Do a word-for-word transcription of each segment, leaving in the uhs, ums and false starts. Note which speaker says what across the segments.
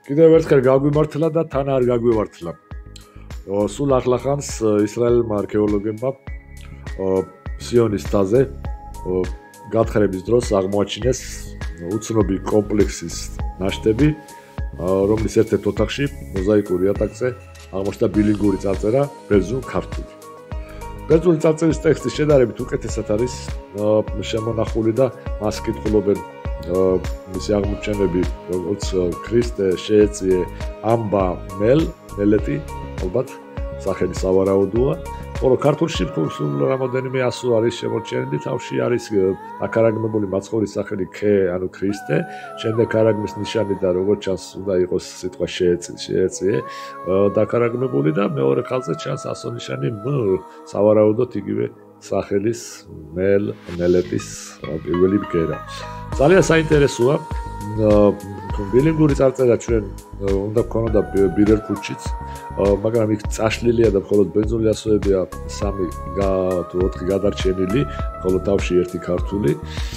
Speaker 1: კიდევ ერთხელ გაგვიმართლა და თან არ გაგვიმართლა. სულ ახლახანს ისრაელმა არქეოლოგებმა სიონის მთაზე გათხრების დროს აღმოაჩინეს უცნობი კომპლექსის ნაშთები, რომლის ერთ-ერთ ოთახში მოზაიკური იატაკზე აღმოჩნდა ბილინგური წარწერა ბერძნულ-ქართული. ბერძნული წარწერის ტექსტის შედარებით უკეთესად არის შემონახული და მას კითხულობენ მისი აღმოჩენები, როგორც ქრისტე შეეწიე ამბა მელ, მელეტი, ალბათ სახელი სავარაუდოა. ხოლო ქართულში სულ რამოდენიმე ასო არის შემორჩენილი, თავში არის დაქარაგმებული მაცხოვრის სახელი ქე, ანუ ქრისტე, შემდეგ ქარაგმის ნიშანი და როგორც ჩანს, უნდა იყოს სიტყვა შეეწიე, შეეწიე დაქარაგმებული და მეორე ხაზზე ჩანს ასონიშანი მ, სავარაუდოდ იგივე სახელის მელ, მელეტის პირველი ბგერა. ძალიან საინტერესოა. ბილინგური წარწერა ჩვენ უნდა გქონოდა ბირელ ქუჩიც, მაგრამ იქ წაშლილია და მხოლოდ ბერძნული ასოებია სამი თუ ოთხი გადარჩენილი, ხოლო თავში ერთი ქართული.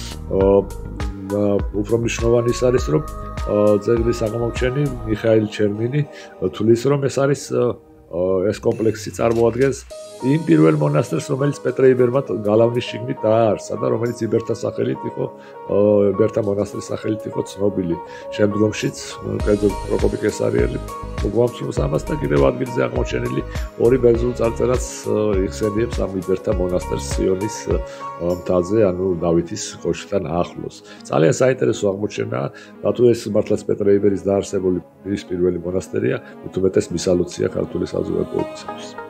Speaker 1: უფრო მნიშვნელოვანი ის არის, რომ ძეგლის აღმომჩენი მიხაილ ჩერმინი თვლის, რომ ეს არის ეს კომპლექსი წარმოადგენს იმ პირველ მონასტერს, რომელიც პეტრე იბერმა გალავნის შიგნით დააარსა და რომელიც იბერთა სახელით იყო, იბერთა მონასტრის სახელით იყო ცნობილი. შემდგომშიც კერძოდ პროკოპი კესარიელი მოგვამცნობს ამას და კიდევ ადგილზე აღმოჩენილი ორი ბერძნულ წარწერაც იხსენიებს ამ იბერთა მონასტერს სიონის მთაზე, ანუ დავითის კოშკთან ახლოს. ძალიან საინტერესო აღმოჩენაა, რატო ეს მართლაც პეტრე იბერის დაარსებული ის პირველი მონასტერია, მithumetes მისალოცია ქართული საზოგადოებისთვის.